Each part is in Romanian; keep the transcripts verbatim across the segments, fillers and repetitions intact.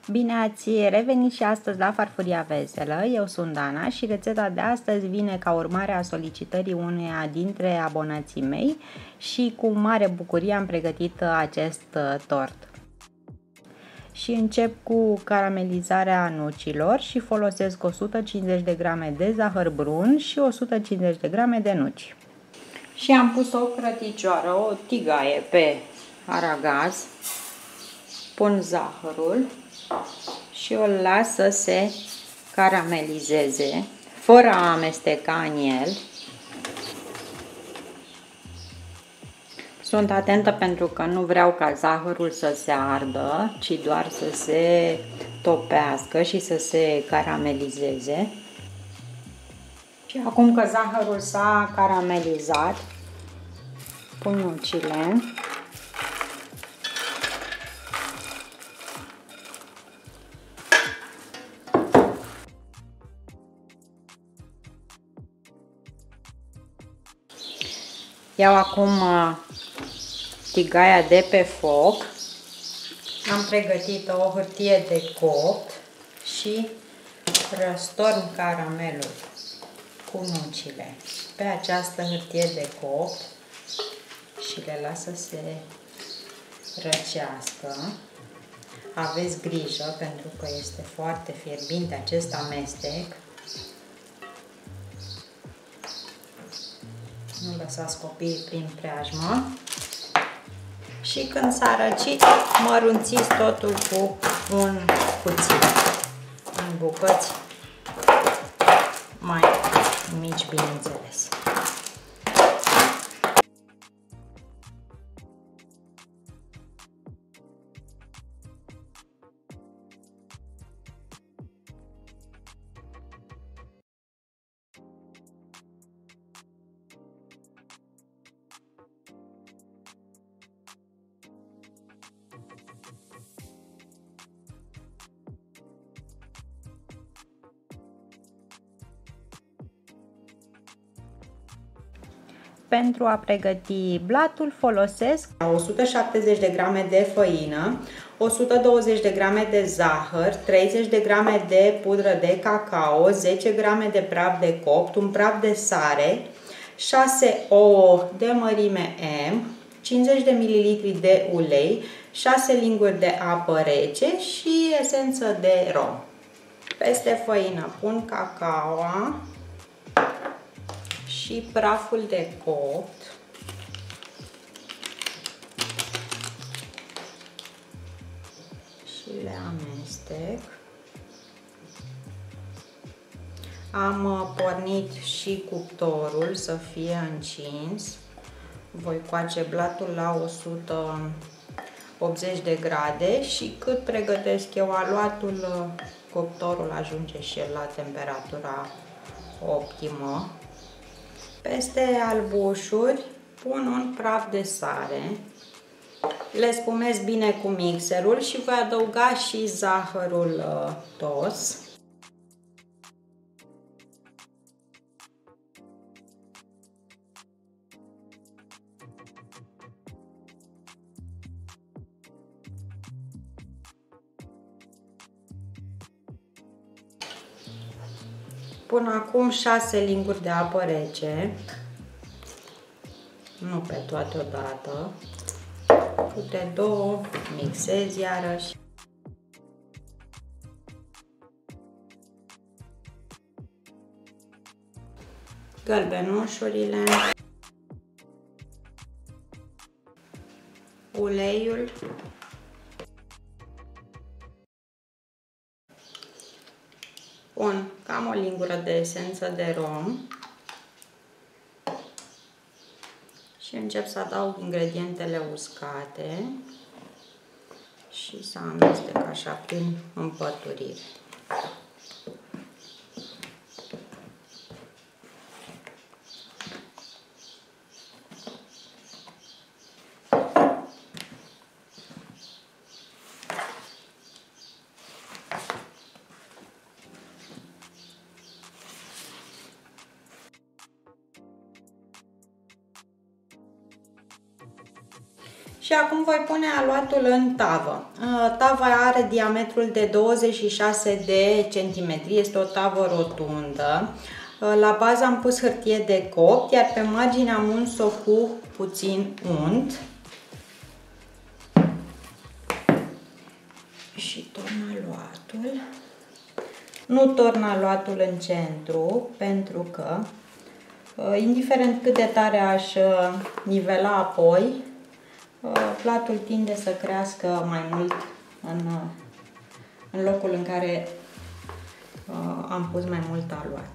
Bine ați revenit și astăzi la Farfuria Veselă, eu sunt Dana și rețeta de astăzi vine ca urmare a solicitării uneia dintre abonații mei și cu mare bucurie am pregătit acest tort. Și încep cu caramelizarea nucilor și folosesc o sută cincizeci de grame de zahăr brun și o sută cincizeci de grame de nuci. Și am pus o crăticioară, o tigaie pe aragaz, pun zahărul și o las să se caramelizeze, fără a amesteca în el. Sunt atentă pentru că nu vreau ca zahărul să se ardă, ci doar să se topească și să se caramelizeze. Și acum că zahărul s-a caramelizat, pun nucile. Iau acum tigaia de pe foc. Am pregătit o hârtie de copt și răstorn caramelul cu nucile pe această hârtie de copt și le las să se răcească. Aveți grijă pentru că este foarte fierbinte acest amestec. Nu lăsați copiii prin preajmă. Și când s-a răcit, mărunțiți totul cu un cuțit în bucăți mai mici, bineînțeles. Pentru a pregăti blatul folosesc o sută șaptezeci de grame de făină, o sută douăzeci de grame de zahăr, treizeci de grame de pudră de cacao, zece grame de praf de copt, un praf de sare, șase ouă de mărime M, cincizeci de mililitri de ulei, șase linguri de apă rece și esență de rom. Peste făină pun cacaoa și praful de copt și le amestec. Am pornit și cuptorul să fie încins. Voi coace blatul la o sută optzeci de grade și cât pregătesc eu aluatul, cuptorul ajunge și el la temperatura optimă. Peste albușuri pun un praf de sare, le spumez bine cu mixerul și voi adăuga și zahărul tos. Pun acum șase linguri de apă rece, nu pe toate odată, câte două, mixez iarăși. Gălbenușurile, uleiul, pun cam o lingură de esență de rom și încep să adaug ingredientele uscate și să amestec așa prin împăturire. Și acum voi pune aluatul în tavă. Tava are diametrul de douăzeci și șase de centimetri, este o tavă rotundă. La bază am pus hârtie de copt, iar pe margine am uns-o cu puțin unt. Și torn aluatul. Nu torn aluatul în centru, pentru că, indiferent cât de tare aș nivela apoi, platul tinde să crească mai mult în, în locul în care am pus mai mult aluat.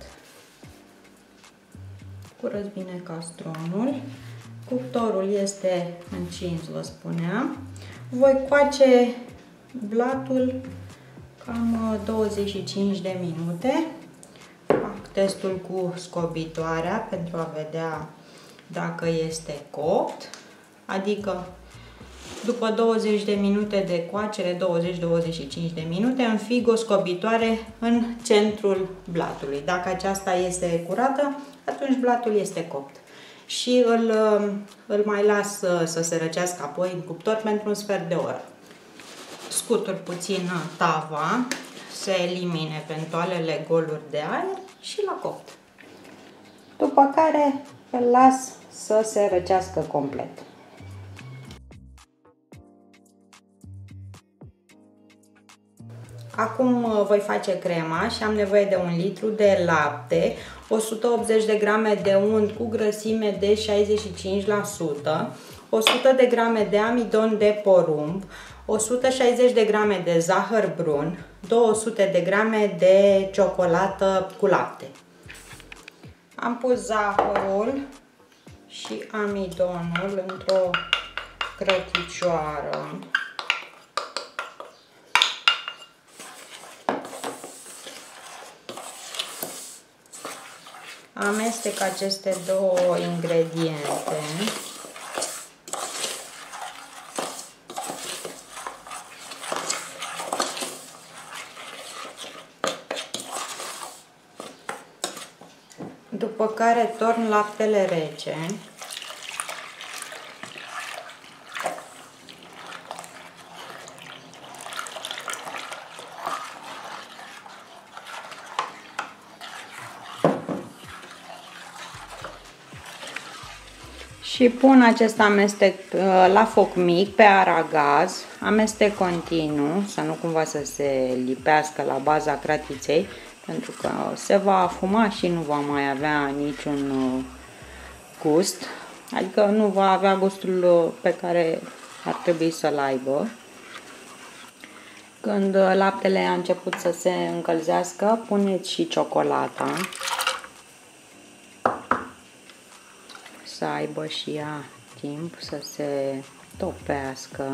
Curăț bine castronul. Cuptorul este încins, vă spuneam. Voi coace blatul cam douăzeci și cinci de minute. Fac testul cu scobitoarea pentru a vedea dacă este copt. Adică după douăzeci de minute de coacere, douăzeci douăzeci și cinci de minute, înfig o scobitoare în centrul blatului. Dacă aceasta este curată, atunci blatul este copt. Și îl, îl mai las să, să se răcească apoi în cuptor pentru un sfert de oră. Scutur puțin tava, să elimine eventualele goluri de aer și la copt. După care îl las să se răcească complet. Acum voi face crema și am nevoie de un litru de lapte, o sută optzeci de grame de unt cu grăsime de șaizeci și cinci la sută, o sută de grame de amidon de porumb, o sută șaizeci de grame de zahăr brun, două sute de grame de ciocolată cu lapte. Am pus zahărul și amidonul într-o crăticioară. Amestec aceste două ingrediente. După care torn laptele rece. Și pun acest amestec la foc mic, pe aragaz, amestec continuu, să nu cumva să se lipească la baza cratiței, pentru că se va afuma și nu va mai avea niciun gust, adică nu va avea gustul pe care ar trebui să-l aibă. Când laptele a început să se încălzească, puneți și ciocolata, să aibă și ea timp să se topească.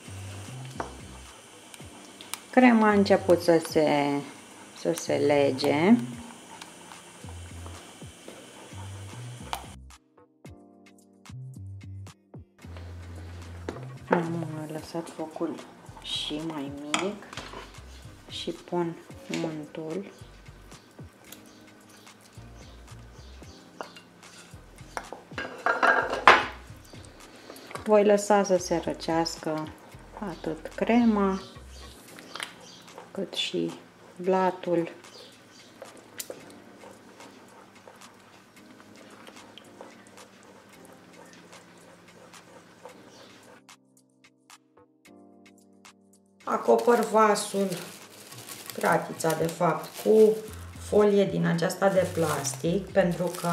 Crema a început să se, să se lege. Am lăsat focul și mai mic și pun untul. Voi lăsa să se răcească atât crema cât și blatul. Acopăr vasul, cratița de fapt, cu folie din aceasta de plastic pentru că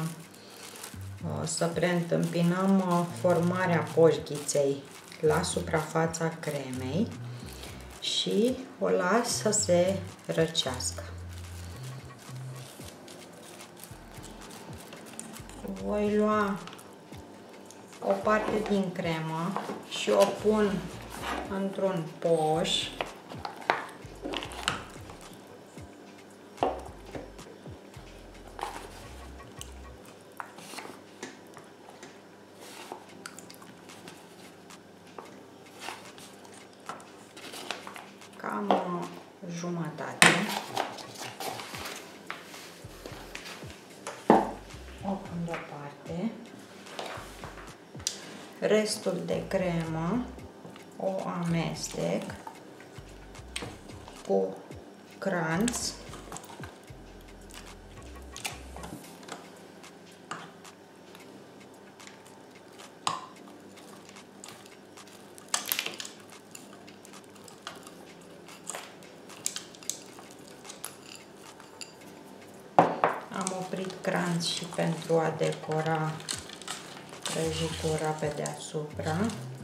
să preîntâmpinăm formarea poșghiței la suprafața cremei și o las să se răcească. Voi lua o parte din cremă și o pun într-un poș. Cam jumătate. O pun deoparte. restul de cremă o amestec cu cranț. Am oprit cranț și pentru a decora prăjitura pe deasupra.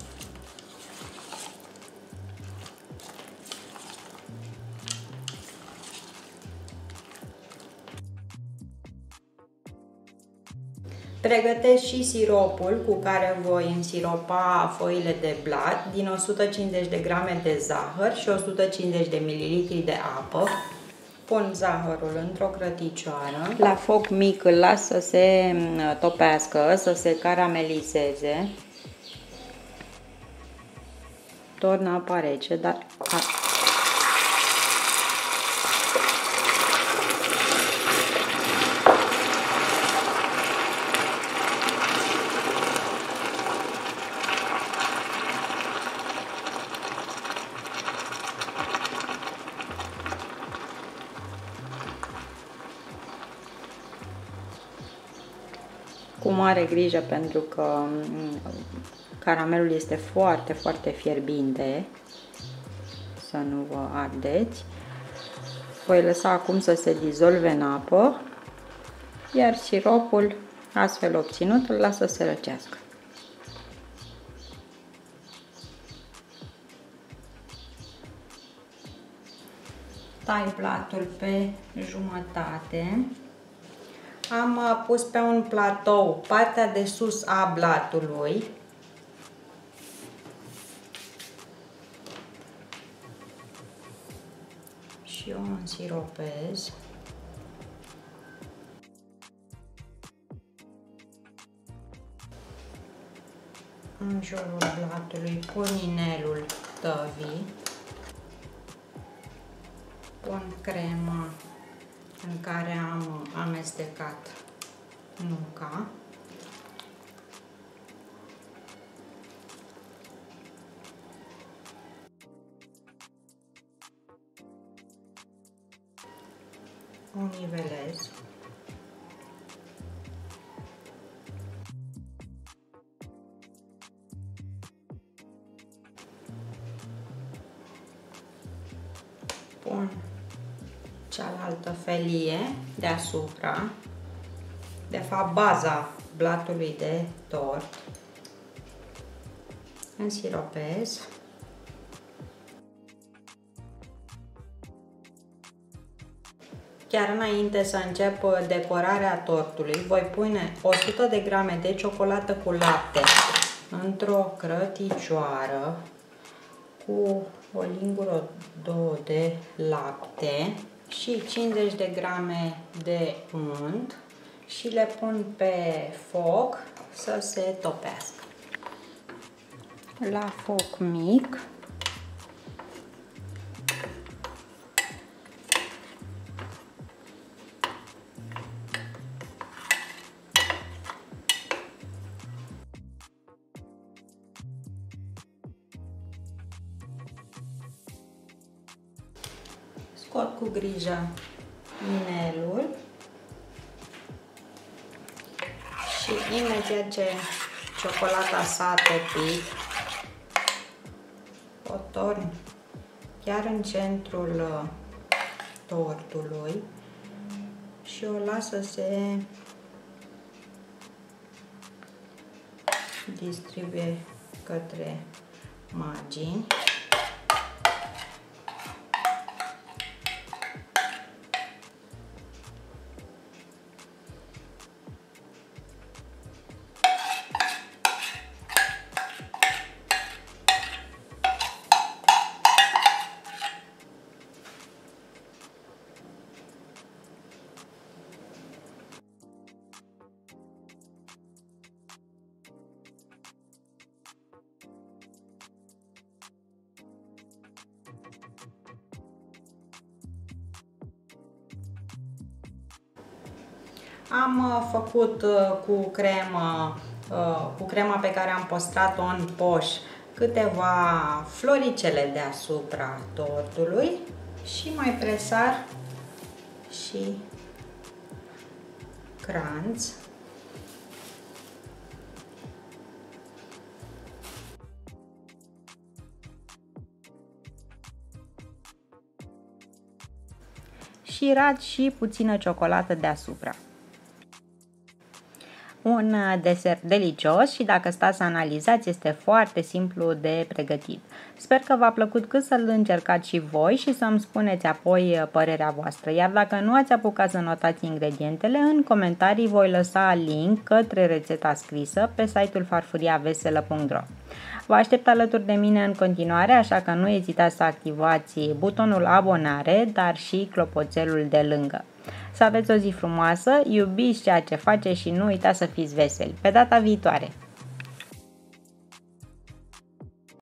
Pregătesc și siropul cu care voi însiropa foile de blat din o sută cincizeci de grame de zahăr și o sută cincizeci de mililitri de apă. Pun zahărul într-o crăticioară. La foc mic îl las să se topească, să se caramelizeze. Torn apa rece, dar... Cu mare grijă pentru că caramelul este foarte, foarte fierbinte, să nu vă ardeți. Voi lăsa acum să se dizolve în apă, iar siropul astfel obținut îl las să se răcească. Tai blatul pe jumătate. Am pus pe un platou partea de sus a blatului. Și o însiropez. În jurul blatului pun inelul tăvii. Pun crema în care am amestecat nuca. O nivelez. Pun cealaltă felie deasupra, de fapt baza blatului de tort. Însiropez. Chiar înainte să încep decorarea tortului, voi pune o sută de grame de ciocolată cu lapte într-o crăticioară cu o lingură, două de lapte și cincizeci de grame de unt și le pun pe foc să se topească. La foc mic. Scot cu grijă inelul și imediat ce ciocolata s-a topit, o torn chiar în centrul tortului și o las să se distribuie către margini. Am făcut cu cremă cu crema pe care am păstrat-o în poș, câteva floricele deasupra tortului și mai presar și cranț. Și rad și puțină ciocolată deasupra. Un desert delicios și dacă stați să analizați, este foarte simplu de pregătit. Sper că v-a plăcut cât să-l încercați și voi și să-mi spuneți apoi părerea voastră. Iar dacă nu ați apucat să notați ingredientele, în comentarii voi lăsa link către rețeta scrisă pe site-ul farfuriaveselă punct ro. Vă aștept alături de mine în continuare, așa că nu ezitați să activați butonul abonare, dar și clopoțelul de lângă. Să aveți o zi frumoasă, iubiți ceea ce faceți și nu uitați să fiți veseli. Pe data viitoare!